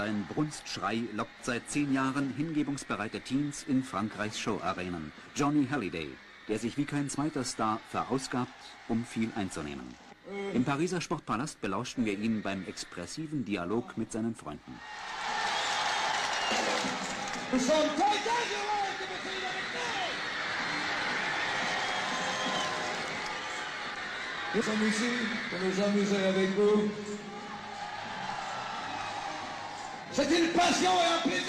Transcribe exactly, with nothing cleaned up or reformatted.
Sein Brunstschrei lockt seit zehn Jahren hingebungsbereite Teens in Frankreichs Showarenen. Johnny Hallyday, der sich wie kein zweiter Star verausgabt, um viel einzunehmen. Im Pariser Sportpalast belauschten wir ihn beim expressiven Dialog mit seinen Freunden. Nous sommes ici pour nous amuser avec vous. C'est une passion et un plaisir.